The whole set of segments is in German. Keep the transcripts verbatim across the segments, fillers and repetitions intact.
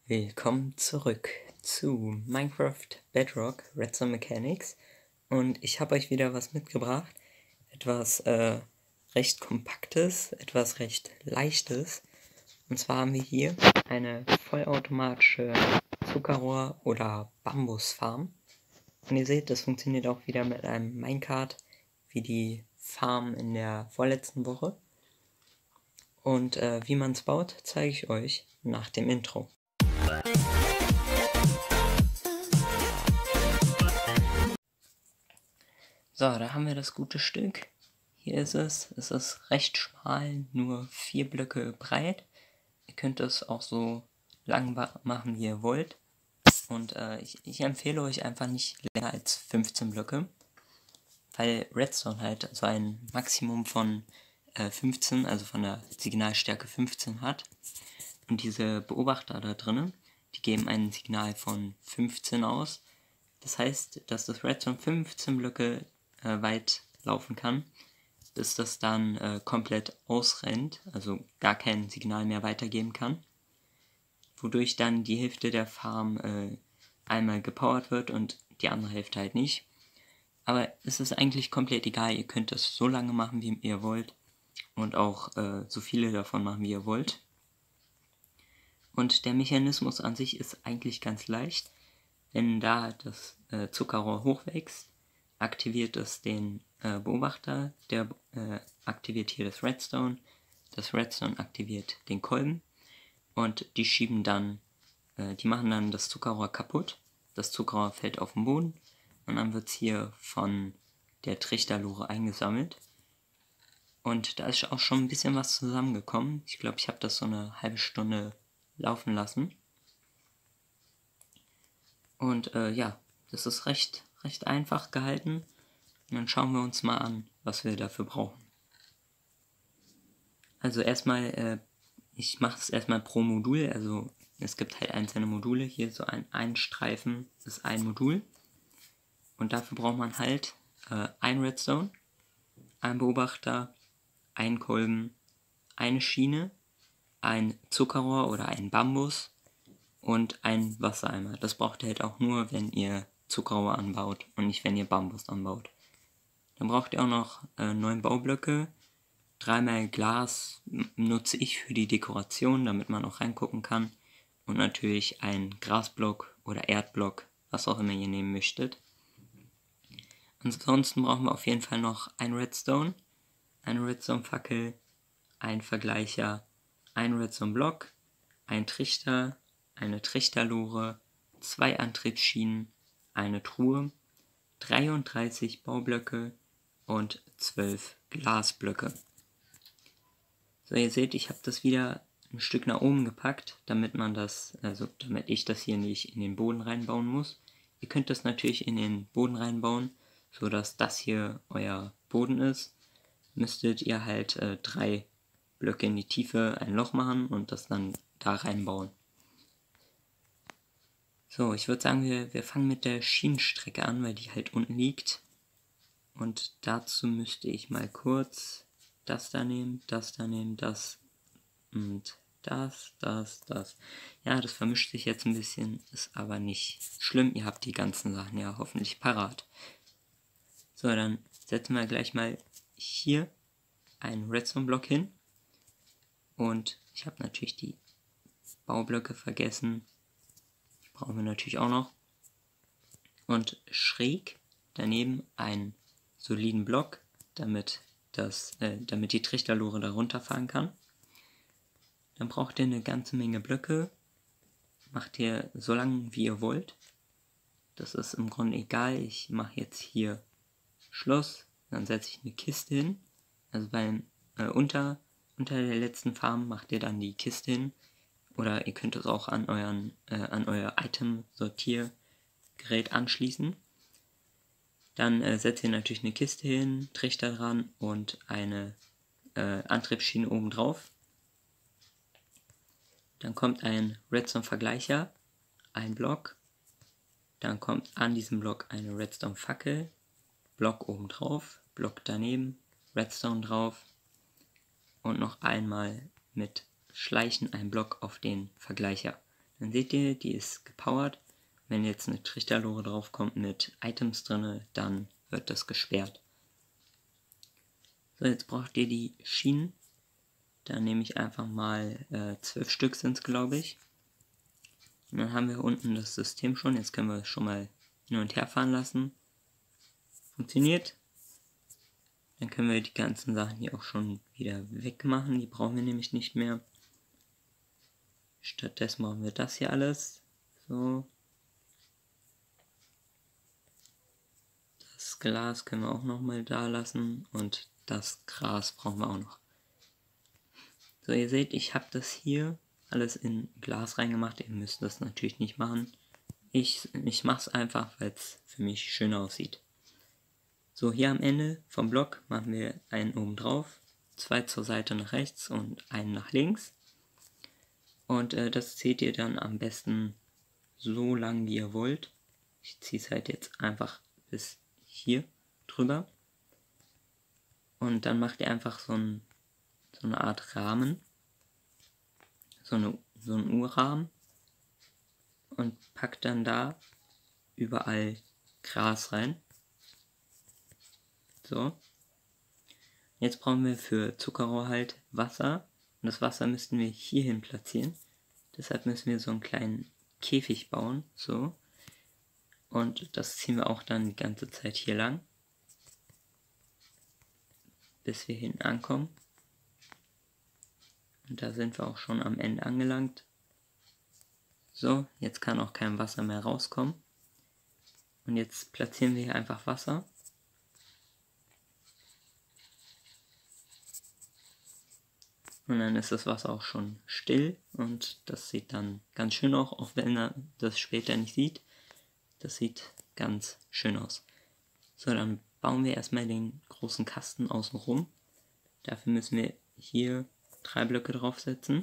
Willkommen zurück zu Minecraft Bedrock Redstone Mechanics und ich habe euch wieder was mitgebracht, etwas äh, recht kompaktes, etwas recht leichtes, und zwar haben wir hier eine vollautomatische Zuckerrohr- oder Bambusfarm und ihr seht, das funktioniert auch wieder mit einem Minecart wie die Farm in der vorletzten Woche und äh, wie man es baut, zeige ich euch nach dem Intro. So, da haben wir das gute Stück. Hier ist es. Es ist recht schmal, nur vier Blöcke breit. Ihr könnt es auch so lang machen, wie ihr wollt. Und äh, ich, ich empfehle euch einfach nicht länger als fünfzehn Blöcke, weil Redstone halt so ein Maximum von äh, fünfzehn, also von der Signalstärke fünfzehn hat. Und diese Beobachter da drinnen, die geben ein Signal von fünfzehn aus. Das heißt, dass das Redstone fünfzehn Blöcke äh, weit laufen kann, bis das dann äh, komplett ausrennt, also gar kein Signal mehr weitergeben kann, wodurch dann die Hälfte der Farm äh, einmal gepowert wird und die andere Hälfte halt nicht. Aber es ist eigentlich komplett egal, ihr könnt das so lange machen, wie ihr wollt und auch äh, so viele davon machen, wie ihr wollt. Und der Mechanismus an sich ist eigentlich ganz leicht. Wenn da das äh, Zuckerrohr hochwächst, aktiviert es den äh, Beobachter, der äh, aktiviert hier das Redstone, das Redstone aktiviert den Kolben und die schieben dann, äh, die machen dann das Zuckerrohr kaputt, das Zuckerrohr fällt auf den Boden und dann wird es hier von der Trichterlore eingesammelt. Und da ist auch schon ein bisschen was zusammengekommen. Ich glaube, ich habe das so eine halbe Stunde laufen lassen. Und äh, ja, das ist recht, recht einfach gehalten. Und dann schauen wir uns mal an, was wir dafür brauchen. Also erstmal, äh, ich mache es erstmal pro Modul. Also es gibt halt einzelne Module. Hier so ein, ein Streifen ist ein Modul. Und dafür braucht man halt äh, ein Redstone, ein Beobachter, ein Kolben, eine Schiene, ein Zuckerrohr oder ein Bambus und ein Wassereimer. Das braucht ihr halt auch nur, wenn ihr Zuckerrohr anbaut und nicht, wenn ihr Bambus anbaut. Dann braucht ihr auch noch äh, neun Baublöcke. Dreimal Glas nutze ich für die Dekoration, damit man auch reingucken kann. Und natürlich ein Grasblock oder Erdblock, was auch immer ihr nehmen möchtet. Ansonsten brauchen wir auf jeden Fall noch ein Redstone, eine Redstone-Fackel, ein Vergleicher, ein Redstone-Block, ein Trichter, eine Trichterlore, zwei Antriebsschienen, eine Truhe, dreiunddreißig Baublöcke und zwölf Glasblöcke. So, ihr seht, ich habe das wieder ein Stück nach oben gepackt, damit man das, also damit ich das hier nicht in den Boden reinbauen muss. Ihr könnt das natürlich in den Boden reinbauen, so dass das hier euer Boden ist. Müsstet ihr halt äh, drei Blöcke in die Tiefe ein Loch machen und das dann da reinbauen. So, ich würde sagen, wir, wir fangen mit der Schienenstrecke an, weil die halt unten liegt. Und dazu müsste ich mal kurz das da nehmen, das da nehmen, das und das, das, das. Ja, das vermischt sich jetzt ein bisschen, ist aber nicht schlimm. Ihr habt die ganzen Sachen ja hoffentlich parat. So, dann setzen wir gleich mal hier einen Redstone-Block hin. Und ich habe natürlich die Baublöcke vergessen. Die brauchen wir natürlich auch noch. Und schräg daneben einen soliden Block, damit, das, äh, damit die Trichterlore da runterfahren kann. Dann braucht ihr eine ganze Menge Blöcke. Macht ihr so lange, wie ihr wollt. Das ist im Grunde egal. Ich mache jetzt hier Schluss. Dann setze ich eine Kiste hin. Also beim äh, unter, unter der letzten Farm macht ihr dann die Kiste hin. Oder ihr könnt es auch an, euren, äh, an euer Item-Sortiergerät anschließen. Dann äh, setzt ihr natürlich eine Kiste hin, Trichter dran und eine äh, Antriebsschiene oben drauf. Dann kommt ein Redstone-Vergleicher, ein Block. Dann kommt an diesem Block eine Redstone-Fackel, Block oben drauf, Block daneben, Redstone drauf und noch einmal mit Schleichen ein Block auf den Vergleicher. Dann seht ihr, die ist gepowert. Wenn jetzt eine Trichterlore drauf kommt mit Items drin, dann wird das gesperrt. So, jetzt braucht ihr die Schienen. Da nehme ich einfach mal äh, zwölf Stück sind es, glaube ich. Und dann haben wir unten das System schon. Jetzt können wir es schon mal hin und her fahren lassen. Funktioniert. Dann können wir die ganzen Sachen hier auch schon wieder wegmachen. Die brauchen wir nämlich nicht mehr. Stattdessen machen wir das hier alles. So. Das Glas können wir auch nochmal da lassen. Und das Gras brauchen wir auch noch. So, ihr seht, ich habe das hier alles in Glas reingemacht. Ihr müsst das natürlich nicht machen. Ich, ich mache es einfach, weil es für mich schön aussieht. So, hier am Ende vom Block machen wir einen oben drauf, zwei zur Seite nach rechts und einen nach links. Und äh, das zieht ihr dann am besten so lang wie ihr wollt. Ich ziehe es halt jetzt einfach bis hier drüber. Und dann macht ihr einfach so, ein, so eine Art Rahmen, so, eine, so einen U-Rahmen und packt dann da überall Gras rein. So. Jetzt brauchen wir für Zuckerrohr halt Wasser. Und das Wasser müssten wir hierhin platzieren. Deshalb müssen wir so einen kleinen Käfig bauen. So. Und das ziehen wir auch dann die ganze Zeit hier lang. Bis wir hinten ankommen. Und da sind wir auch schon am Ende angelangt. So, jetzt kann auch kein Wasser mehr rauskommen. Und jetzt platzieren wir hier einfach Wasser. Und dann ist das Wasser auch schon still und das sieht dann ganz schön aus, auch wenn er das später nicht sieht. Das sieht ganz schön aus. So, dann bauen wir erstmal den großen Kasten außen rum. Dafür müssen wir hier drei Blöcke draufsetzen.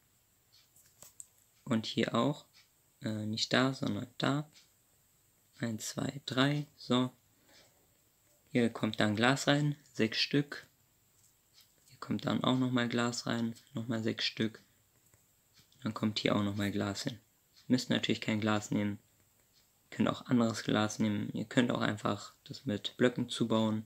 Und hier auch. Äh, nicht da, sondern da. eins, zwei, drei. So. Hier kommt dann Glas rein. Sechs Stück. Kommt dann auch nochmal Glas rein, nochmal sechs Stück. Dann kommt hier auch nochmal Glas hin. Ihr müsst natürlich kein Glas nehmen. Ihr könnt auch anderes Glas nehmen. Ihr könnt auch einfach das mit Blöcken zubauen.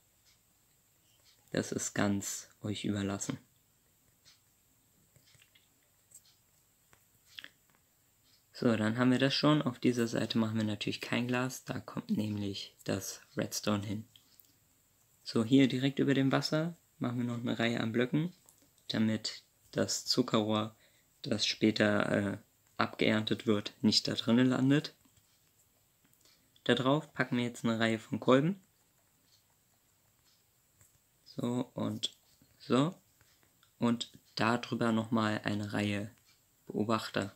Das ist ganz euch überlassen. So, dann haben wir das schon. Auf dieser Seite machen wir natürlich kein Glas. Da kommt nämlich das Redstone hin. So, hier direkt über dem Wasser machen wir noch eine Reihe an Blöcken, damit das Zuckerrohr, das später äh, abgeerntet wird, nicht da drinnen landet. Darauf packen wir jetzt eine Reihe von Kolben. So und so. Und darüber nochmal eine Reihe Beobachter.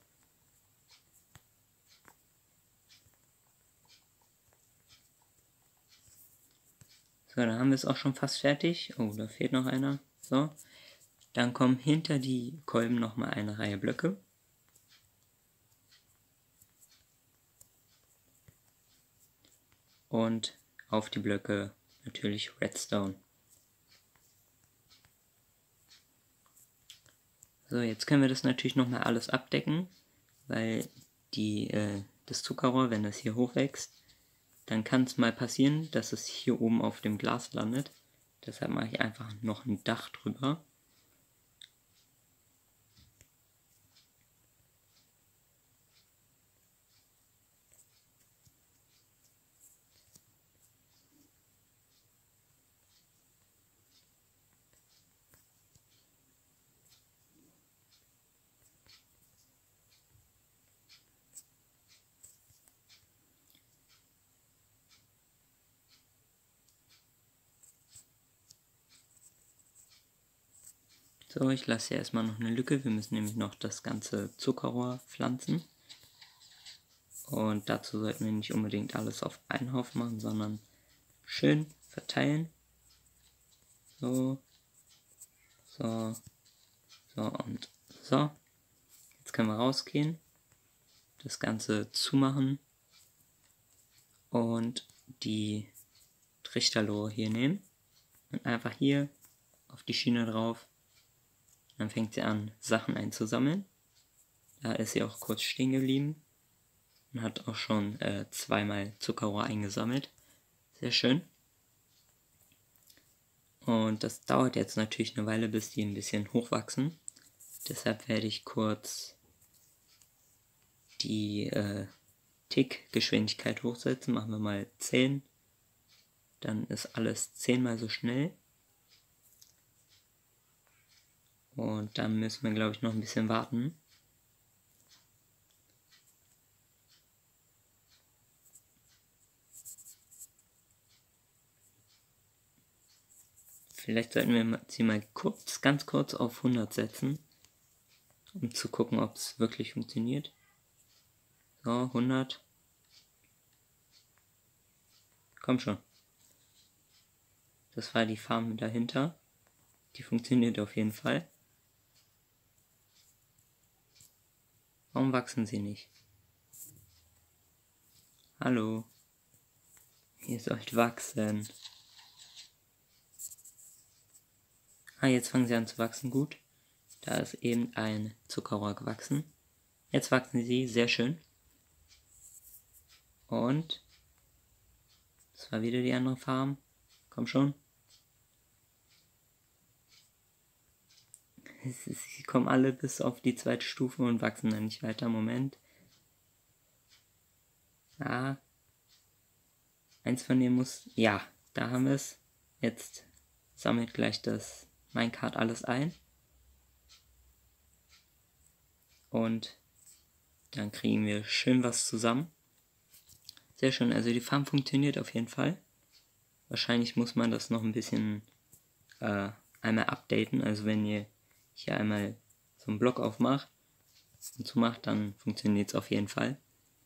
So, dann haben wir es auch schon fast fertig. Oh, da fehlt noch einer. So, dann kommen hinter die Kolben nochmal eine Reihe Blöcke. Und auf die Blöcke natürlich Redstone. So, jetzt können wir das natürlich nochmal alles abdecken, weil die, äh, das Zuckerrohr, wenn das hier hochwächst, dann kann es mal passieren, dass es hier oben auf dem Glas landet. Deshalb mache ich einfach noch ein Dach drüber. So, ich lasse hier erstmal noch eine Lücke. Wir müssen nämlich noch das ganze Zuckerrohr pflanzen. Und dazu sollten wir nicht unbedingt alles auf einen Haufen machen, sondern schön verteilen. So, so, so und so. Jetzt können wir rausgehen, das Ganze zumachen und die Trichterlore hier nehmen und einfach hier auf die Schiene drauf. Dann fängt sie an, Sachen einzusammeln. Da ist sie auch kurz stehen geblieben und hat auch schon äh, zweimal Zuckerrohr eingesammelt. Sehr schön. Und das dauert jetzt natürlich eine Weile, bis die ein bisschen hochwachsen. Deshalb werde ich kurz die äh, Tick-Geschwindigkeit hochsetzen. Machen wir mal zehn. Dann ist alles zehnmal so schnell. Und dann müssen wir, glaube ich, noch ein bisschen warten. Vielleicht sollten wir sie mal kurz, ganz kurz auf hundert setzen, um zu gucken, ob es wirklich funktioniert. So, hundert. Komm schon. Das war die Farm dahinter. Die funktioniert auf jeden Fall. Warum wachsen sie nicht? Hallo. Ihr sollt wachsen. Ah, jetzt fangen sie an zu wachsen. Gut. Da ist eben ein Zuckerrohr gewachsen. Jetzt wachsen sie. Sehr schön. Und das war wieder die andere Farm. Komm schon. Sie kommen alle bis auf die zweite Stufe und wachsen dann nicht weiter. Moment. Ah. Eins von denen muss... Ja, da haben wir es. Jetzt sammelt gleich das Minecart alles ein. Und dann kriegen wir schön was zusammen. Sehr schön, also die Farm funktioniert auf jeden Fall. Wahrscheinlich muss man das noch ein bisschen äh, einmal updaten. Also wenn ihr hier einmal so einen Block aufmacht und zumacht, dann funktioniert es auf jeden Fall.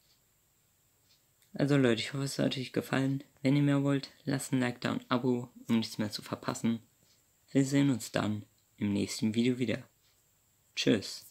Also Leute, ich hoffe, es hat euch gefallen. Wenn ihr mehr wollt, lasst ein Like da und ein Abo, um nichts mehr zu verpassen. Wir sehen uns dann im nächsten Video wieder. Tschüss.